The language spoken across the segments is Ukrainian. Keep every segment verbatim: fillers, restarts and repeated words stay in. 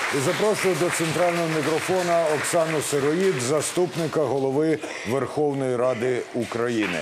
І запрошую до центрального мікрофона Оксану Сироїд, заступника голови Верховної Ради України.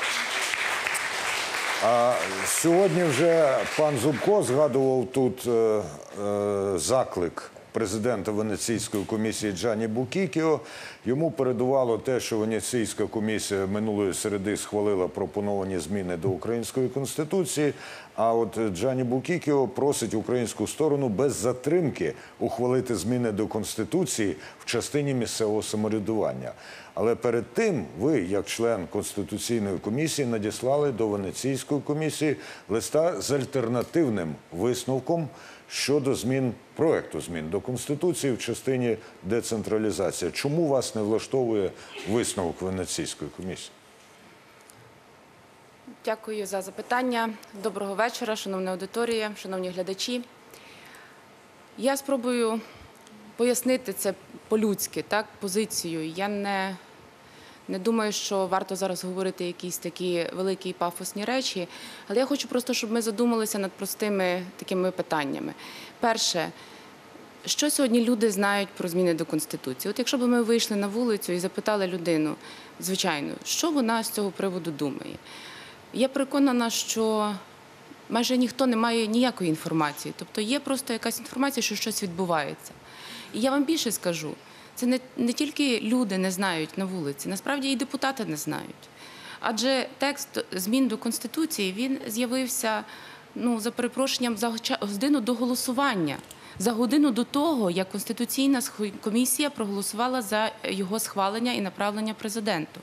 А сьогодні вже пан Зубко згадував тут е, е, заклик президента Венеційської комісії Джанні Букіккіо. Йому передувало те, що Венеційська комісія минулої середи схвалила пропоновані зміни до Української Конституції, а от Джанні Букіккіо просить українську сторону без затримки ухвалити зміни до Конституції в частині місцевого самоврядування. Але перед тим ви, як член Конституційної комісії, надіслали до Венеційської комісії листа з альтернативним висновком щодо змін, проекту змін до Конституції в частині децентралізації. Чому вас не влаштовує висновок Венеційської комісії? Дякую за запитання. Доброго вечора, шановна аудиторія, шановні глядачі. Я спробую пояснити це по-людськи, так, позицію. Я не, не думаю, що варто зараз говорити якісь такі великі і пафосні речі, але я хочу просто, щоб ми задумалися над простими такими питаннями. Перше, що сьогодні люди знають про зміни до Конституції? От якщо б ми вийшли на вулицю і запитали людину, звичайно, що вона з цього приводу думає? Я переконана, що майже ніхто не має ніякої інформації. Тобто є просто якась інформація, що щось відбувається. І я вам більше скажу, це не, не тільки люди не знають на вулиці, насправді і депутати не знають. Адже текст змін до Конституції, він з'явився, ну, за перепрошенням, за годину до голосування. За годину до того, як Конституційна комісія проголосувала за його схвалення і направлення президенту.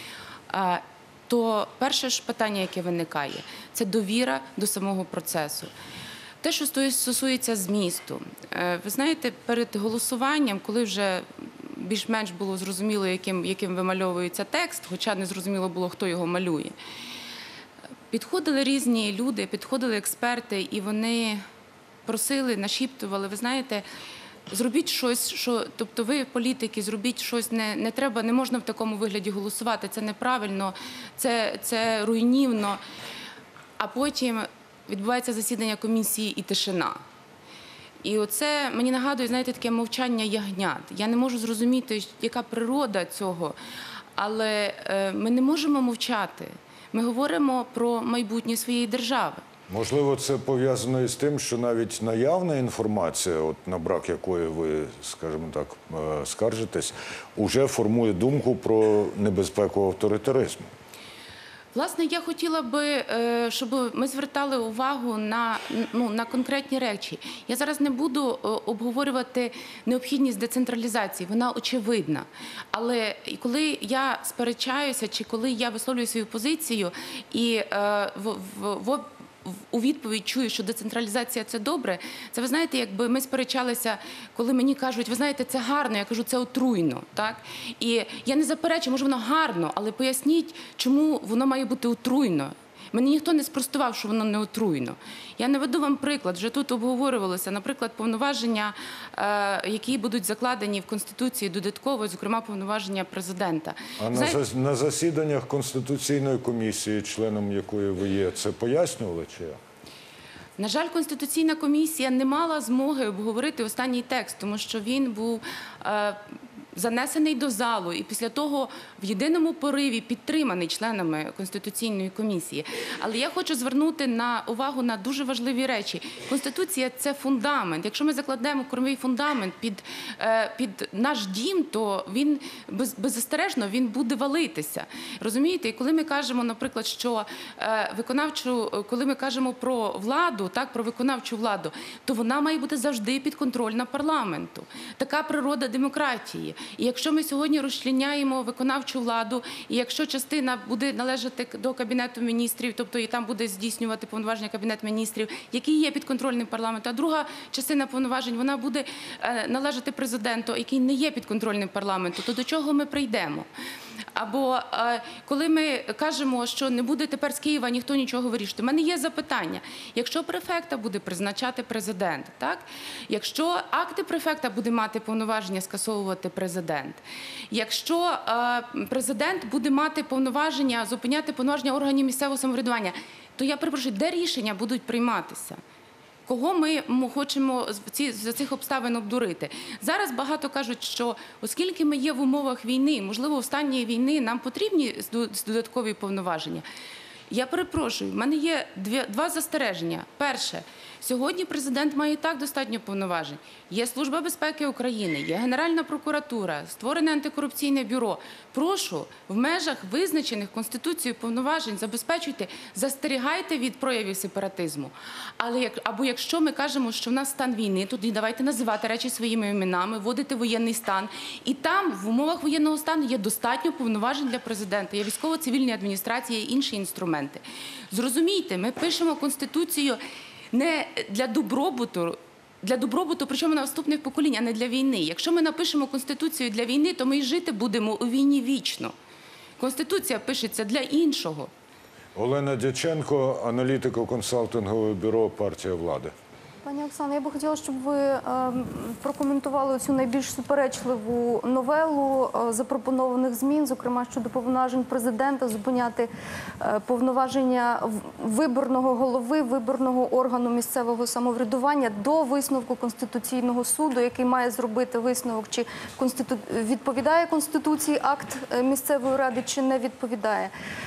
То перше ж питання, яке виникає, це довіра до самого процесу. Те, що стосується змісту. Ви знаєте, перед голосуванням, коли вже більш-менш було зрозуміло, яким, яким вимальовується текст, хоча не зрозуміло було, хто його малює, підходили різні люди, підходили експерти, і вони просили, нашіптували, ви знаєте, зробіть щось, що, тобто ви, політики, зробіть щось, не, не треба, не можна в такому вигляді голосувати, це неправильно, це, це руйнівно. А потім відбувається засідання комісії і тишина. І оце мені нагадує, знаєте, таке мовчання ягнят. Я не можу зрозуміти, яка природа цього, але е, ми не можемо мовчати. Ми говоримо про майбутнє своєї держави. Можливо, це пов'язано із тим, що навіть наявна інформація, от на брак якої ви, скажімо так, скаржитесь, уже формує думку про небезпеку авторитаризму. Власне, я хотіла би, щоб ми звертали увагу на, ну, на конкретні речі. Я зараз не буду обговорювати необхідність децентралізації, вона очевидна. Але коли я сперечаюся, чи коли я висловлюю свою позицію і в, в, в у відповідь чую, що децентралізація – це добре, це, ви знаєте, якби ми сперечалися, коли мені кажуть, ви знаєте, це гарно, я кажу, це отруйно, так? І я не заперечую, може воно гарно, але поясніть, чому воно має бути отруйно. Мені ніхто не спростував, що воно не отруйно. Я наведу вам приклад, вже тут обговорювалося, наприклад, повноваження, які будуть закладені в Конституції додатково, зокрема, повноваження президента. А Знаєте... на засіданнях Конституційної комісії, членом якої ви є, це пояснювали чи як? На жаль, Конституційна комісія не мала змоги обговорити останній текст, тому що він був занесений до залу і після того в єдиному пориві підтриманий членами Конституційної комісії. Але я хочу звернути на увагу на дуже важливі речі. Конституція – це фундамент. Якщо ми закладемо кормовий фундамент під, під наш дім, то він без, беззастережно він буде валитися. Розумієте? І коли ми кажемо, наприклад, що виконавчу, коли ми кажемо про владу, так, про виконавчу владу, то вона має бути завжди підконтрольна парламенту. Така природа демократії. І якщо ми сьогодні розчленяємо виконавчу владу, і якщо частина буде належати до Кабінету міністрів, тобто і там буде здійснювати повноваження Кабінет міністрів, який є підконтрольним парламенту, а друга частина повноважень, вона буде належати президенту, який не є підконтрольним парламенту, то до чого ми прийдемо? Або коли ми кажемо, що не буде тепер з Києва ніхто нічого вирішувати. У мене є запитання. Якщо префекта буде призначати президент, так? Якщо акти префекта буде мати повноваження скасовувати президент, якщо президент буде мати повноваження зупиняти повноваження органів місцевого самоврядування, то я перепрошую, де рішення будуть прийматися? кого ми м- хочемо з ці- за цих обставин обдурити. Зараз багато кажуть, що оскільки ми є в умовах війни, можливо, в стані війни нам потрібні з- додаткові повноваження. Я перепрошую, в мене є дві, два застереження. Перше, сьогодні президент має і так достатньо повноважень. Є Служба безпеки України, є Генеральна прокуратура, створене антикорупційне бюро. Прошу, в межах визначених Конституцією повноважень забезпечуйте, застерігайте від проявів сепаратизму. Але як, або якщо ми кажемо, що в нас стан війни, тоді давайте називати речі своїми іменами, вводити воєнний стан. І там, в умовах воєнного стану, є достатньо повноважень для президента, є військово-цивільні адміністрації, є інші інструменти. Зрозумійте, ми пишемо Конституцію не для добробуту, для добробуту, причому наступних поколінь, а не для війни. Якщо ми напишемо Конституцію для війни, то ми й жити будемо у війні вічно. Конституція пишеться для іншого. Олена Дяченко, аналітико-консалтингове бюро «Партія влади». Пані Оксано, я би хотіла, щоб ви е, прокоментували цю найбільш суперечливу новелу е, запропонованих змін, зокрема щодо повноважень президента, зупиняти е, повноваження в- виборного голови, виборного органу місцевого самоврядування до висновку Конституційного суду, який має зробити висновок, чи конститу... відповідає Конституції акт е, місцевої ради, чи не відповідає.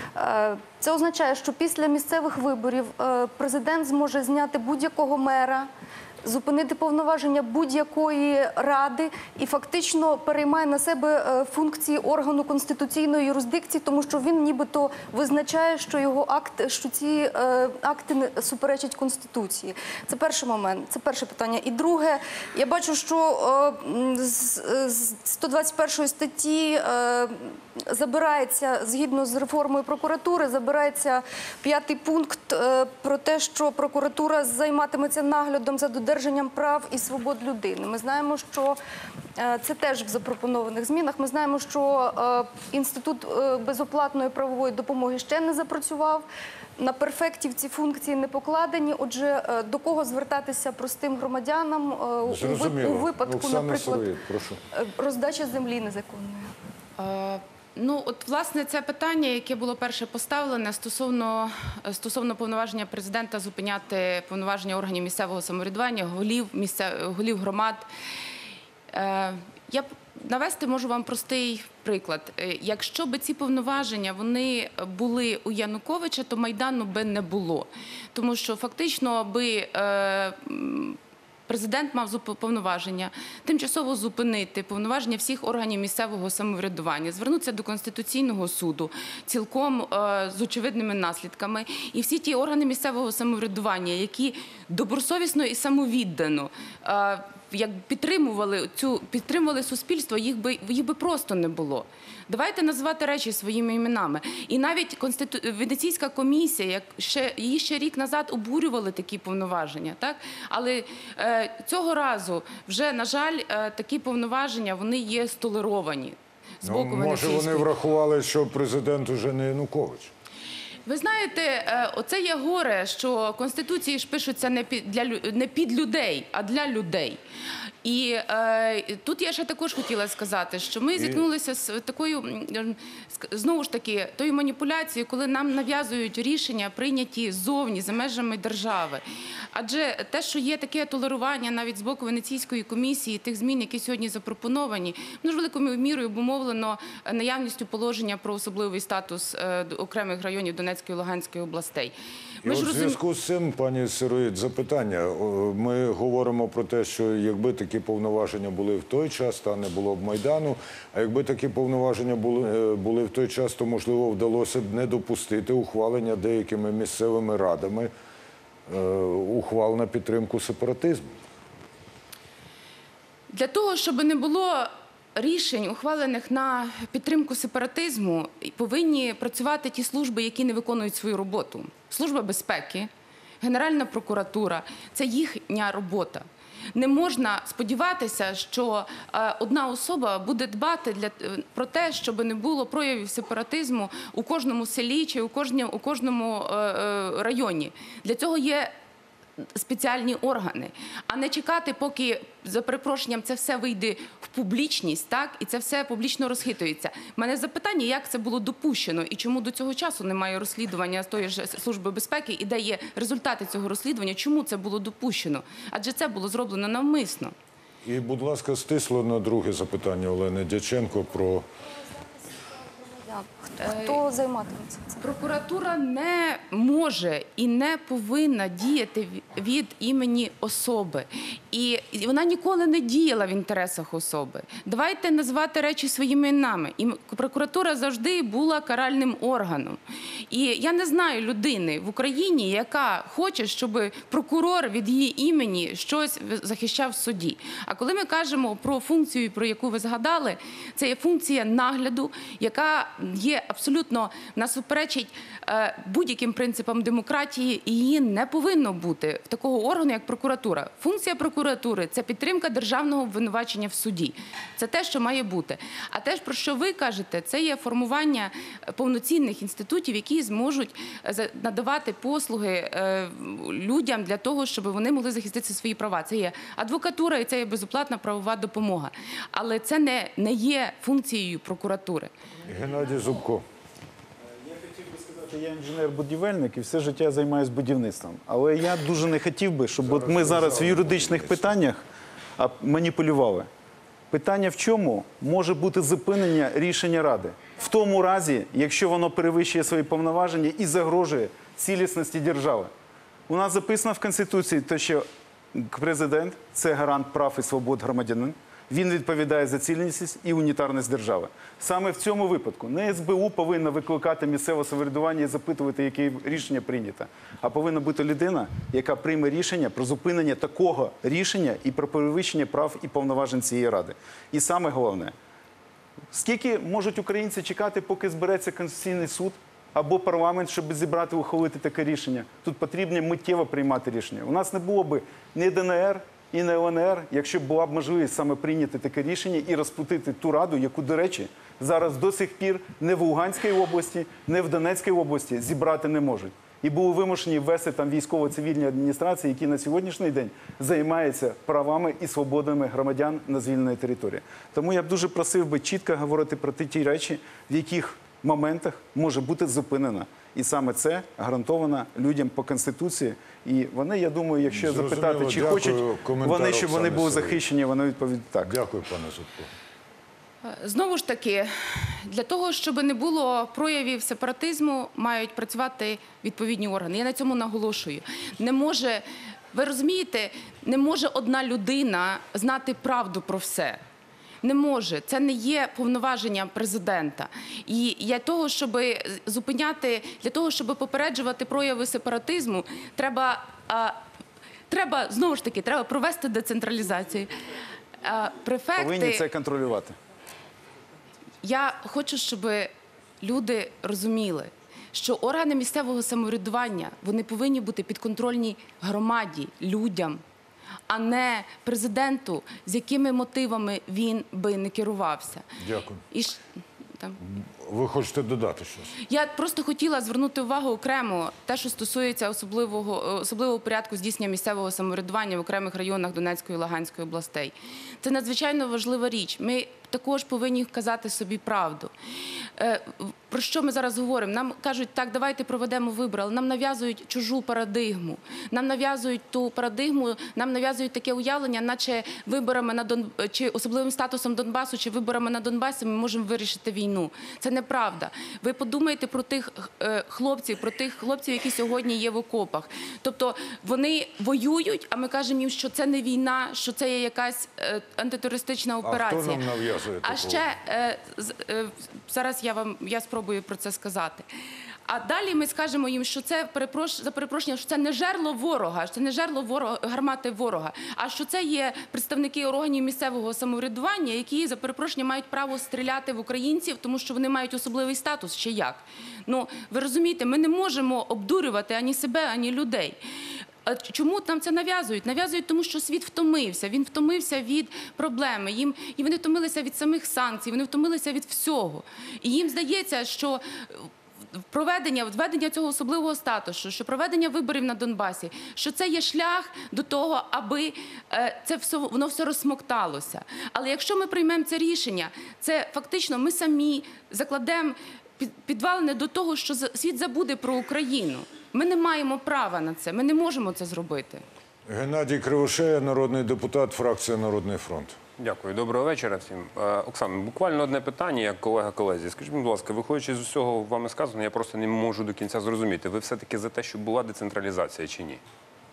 Е, Це означає, що після місцевих виборів е, президент зможе зняти будь-якого мера, зупинити повноваження будь-якої ради і фактично переймає на себе е, функції органу конституційної юрисдикції, тому що він нібито визначає, що його акт, що ці е, акти не суперечать Конституції. Це перший момент, це перше питання. І друге, я бачу, що е, м, з, з сто двадцять першої статті е, забирається, згідно з реформою прокуратури, забирається п'ятий пункт е, про те, що прокуратура займатиметься наглядом за додержанням прав і свобод людини. Ми знаємо, що е, це теж в запропонованих змінах. Ми знаємо, що е, інститут е, безоплатної правової допомоги ще не запрацював. На перфектів ці функції не покладені. Отже, е, до кого звертатися простим громадянам е, у, ви- Зрозуміло. у випадку, Оксана наприклад, Сироїд, прошу. е, роздача землі незаконної? Е, Ну, от, власне, це питання, яке було перше поставлене стосовно, стосовно повноваження президента зупиняти повноваження органів місцевого самоврядування, голів, місцев, голів громад. Е, Я б навести можу вам простий приклад. Е, Якщо б ці повноваження вони були у Януковича, то Майдану би не було. Тому що фактично би е, м, президент мав зуп- повноваження тимчасово зупинити повноваження всіх органів місцевого самоврядування, звернутися до Конституційного суду цілком е, з очевидними наслідками. І всі ті органи місцевого самоврядування, які добросовісно і самовіддано е, як підтримували цю підтримували суспільство, їх би їх би просто не було. Давайте називати речі своїми іменами. І навіть Конститу... Венеційська комісія, як ще її ще рік назад обурювали такі повноваження, так? Але е, цього разу вже, на жаль, е, такі повноваження вони є столеровані з Ну, боку може, Венеційської. вони врахували, що президент уже не Янукович. Ви знаєте, е, оце є горе, що конституції ж пишуться не під, для, лю- не під людей, а для людей. І е, тут я ще також хотіла сказати, що ми зіткнулися з такою, м, ск- знову ж таки, тою маніпуляцією, коли нам нав'язують рішення, прийняті ззовні, за межами держави. Адже те, що є таке толерування навіть з боку Венеційської комісії, тих змін, які сьогодні запропоновані, воно ж великою мірою обумовлено наявністю положення про особливий статус е, окремих районів Донецької і Луганської областей. І от в зв'язку з цим, пані Сироїд, запитання. О, Ми говоримо про те, що якби такі повноваження були в той час, та не було б Майдану, а якби такі повноваження були, е, були в той час, то, можливо, вдалося б не допустити ухвалення деякими місцевими радами е, ухвал на підтримку сепаратизму. Для того, щоб не було рішень, ухвалених на підтримку сепаратизму, повинні працювати ті служби, які не виконують свою роботу. Служба безпеки, Генеральна прокуратура – це їхня робота. Не можна сподіватися, що е, одна особа буде дбати для, про те, щоб не було проявів сепаратизму у кожному селі чи у кожному, у кожному е, е, районі. Для цього є спеціальні органи, а не чекати, поки, за перепрошенням, це все вийде в публічність, так, і це все публічно розхитується. У мене запитання, як це було допущено і чому до цього часу немає розслідування з тої ж Служби безпеки і де є результати цього розслідування, чому це було допущено? Адже це було зроблено навмисно. І, будь ласка, стисло на друге запитання Олени Дяченко про... Хто займатиметься цим? Прокуратура не може і не повинна діяти від імені особи. І вона ніколи не діяла в інтересах особи. Давайте назвати речі своїми іменами. І прокуратура завжди була каральним органом. І я не знаю людини в Україні, яка хоче, щоб прокурор від її імені щось захищав в суді. А коли ми кажемо про функцію, про яку ви згадали, це є функція нагляду, яка є абсолютно насуперечить е, будь-яким принципам демократії, і її не повинно бути в такого органу, як прокуратура. Функція прокуратури – це підтримка державного обвинувачення в суді. Це те, що має бути. А те, про що ви кажете, це є формування повноцінних інститутів, які зможуть надавати послуги е, людям для того, щоб вони могли захистити свої права. Це є адвокатура і це є безоплатна правова допомога. Але це не, не є функцією прокуратури. Геннадій Зубко. Я хотів би сказати, я інженер-будівельник і все життя займаюся будівництвом. Але я дуже не хотів би, щоб от ми зараз в юридичних питаннях а, маніпулювали. Питання в чому може бути зупинення рішення Ради? В тому разі, якщо воно перевищує свої повноваження і загрожує цілісності держави. У нас записано в Конституції, те, що президент – це гарант прав і свобод громадянина. Він відповідає за цілісність і унітарність держави. Саме в цьому випадку не ес бе у повинна викликати місцеве самоврядування і запитувати, яке рішення прийнято, а повинна бути людина, яка прийме рішення про зупинення такого рішення і про перевищення прав і повноважень цієї Ради. І саме головне, скільки можуть українці чекати, поки збереться Конституційний суд або парламент, щоб зібрати, ухвалити таке рішення? Тут потрібно миттєво приймати рішення. У нас не було б ні де не ер, і не ел ен ер, якщо б була б можливість саме прийняти таке рішення і розпустити ту раду, яку, до речі, зараз до сих пір не в Луганській області, не в Донецькій області зібрати не можуть. І були вимушені ввести там військово-цивільні адміністрації, які на сьогоднішній день займаються правами і свободами громадян на звільненій території. Тому я б дуже просив би чітко говорити про ті речі, в яких моментах може бути зупинена. І саме це гарантовано людям по Конституції. І вони, я думаю, якщо Зрозуміло. запитати, чи Дякую. хочуть Коментар вони, щоб вони Оксани були Сироїд. захищені, вони відповідають так. Дякую, пане Зубко. Знову ж таки, для того, щоб не було проявів сепаратизму, мають працювати відповідні органи. Я на цьому наголошую. Не може, ви розумієте, не може одна людина знати правду про все. Не може. Це не є повноваженням президента. І для того, щоб зупиняти, для того, щоб попереджувати прояви сепаратизму, треба, а, треба знову ж таки, треба провести децентралізацію. А, префекти... Повинні це контролювати. Я хочу, щоб люди розуміли, що органи місцевого самоврядування, вони повинні бути підконтрольні громаді, людям, а не президенту, з якими мотивами він би не керувався. Дякую. І ж, там. Ви хочете додати щось? Я просто хотіла звернути увагу окремо те, що стосується особливого, особливого порядку здійснення місцевого самоврядування в окремих районах Донецької і Луганської областей. Це надзвичайно важлива річ. Ми також повинні казати собі правду. Про що ми зараз говоримо? Нам кажуть, так, давайте проведемо вибори, але нам нав'язують чужу парадигму. Нам нав'язують ту парадигму, нам нав'язують таке уявлення, наче виборами на Дон... чи особливим статусом Донбасу, чи виборами на Донбасі ми можемо вирішити війну. Це неправда. Ви подумайте про тих хлопців, про тих хлопців, які сьогодні є в окопах. Тобто вони воюють, а ми кажемо їм, що це не війна, що це є якась антитерористична операція. А хто нам нав'язує А такого? ще, е, з- е, зараз я вам, я спробую про це сказати. А далі ми скажемо їм, що це, перепрош... за перепрошення, що це не жерло ворога, що це не жерло ворога, гармати ворога, а що це є представники органів місцевого самоврядування, які, за перепрошення, мають право стріляти в українців, тому що вони мають особливий статус, чи як. Ну, ви розумієте, ми не можемо обдурювати ані себе, ані людей. А чому нам це нав'язують? Нав'язують, тому що світ втомився. Він втомився від проблеми. Їм, і вони втомилися від самих санкцій, вони втомилися від всього. І їм здається, що проведення, введення цього особливого статусу, що проведення виборів на Донбасі, що це є шлях до того, аби е, це все, воно все розсмокталося. Але якщо ми приймемо це рішення, це фактично ми самі закладемо під- підвалини до того, що за- світ забуде про Україну. Ми не маємо права на це, ми не можемо це зробити. Геннадій Кривошея, народний депутат, фракція «Народний фронт». Дякую, доброго вечора всім. Е, Оксано, буквально одне питання, як колега колезі. Скажіть, будь ласка, виходячи з усього вами сказано, я просто не можу до кінця зрозуміти. Ви все-таки за те, щоб була децентралізація чи ні?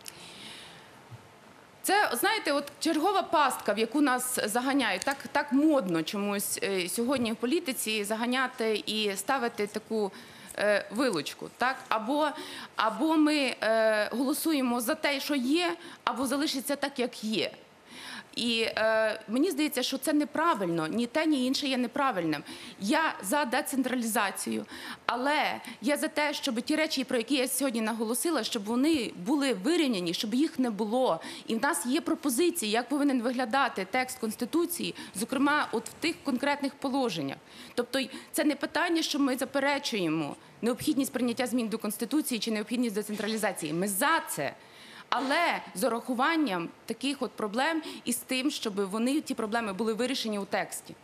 Це, знаєте, от чергова пастка, в яку нас заганяють. Так, так модно чомусь е, сьогодні в політиці заганяти і ставити таку е, вилучку. Так? Або, або ми е, голосуємо за те, що є, або залишиться так, як є. І е, мені здається, що це неправильно, ні те, ні інше є неправильним. Я за децентралізацію, але я за те, щоб ті речі, про які я сьогодні наголосила, щоб вони були вирівняні, щоб їх не було. І в нас є пропозиції, як повинен виглядати текст Конституції, зокрема, от в тих конкретних положеннях. Тобто це не питання, що ми заперечуємо необхідність прийняття змін до Конституції чи необхідність децентралізації. Ми за це. Але з урахуванням таких от проблем і з тим, щоб вони, ті проблеми були вирішені у тексті.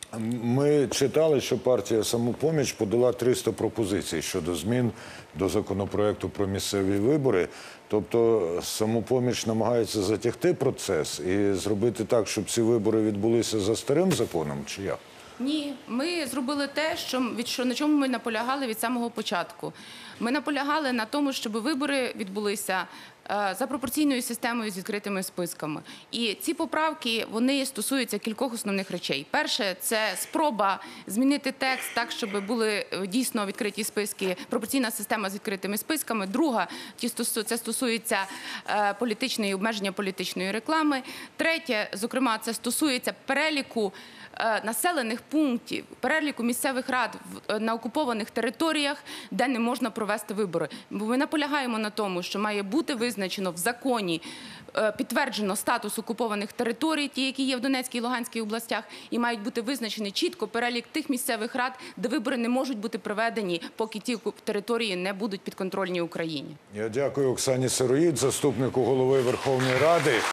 Ми читали, що партія «Самопоміч» подала триста пропозицій щодо змін до законопроекту про місцеві вибори. Тобто «Самопоміч» намагається затягти процес і зробити так, щоб ці вибори відбулися за старим законом, чи як? Ні, ми зробили те, що, від, що, на чому ми наполягали від самого початку. Ми наполягали на тому, щоб вибори відбулися е, за пропорційною системою з відкритими списками. І ці поправки, вони стосуються кількох основних речей. Перше – це спроба змінити текст так, щоб були е, дійсно відкриті списки, пропорційна система з відкритими списками. Друга – ті стосу- це стосується е, політичної, обмеження політичної реклами. Третє, зокрема, це стосується переліку е, населених пунктів, переліку місцевих рад в- е, на окупованих територіях, де не можна провести вибори. Бо ми наполягаємо на тому, що має бути визначено в законі, е, підтверджено статус окупованих територій, ті, які є в Донецькій і Луганській областях, і мають бути визначений чітко перелік тих місцевих рад, де вибори не можуть бути проведені, поки ті окуп- території не будуть підконтрольні Україні. Я дякую Оксані Сироїд, заступнику голови Верховної Ради.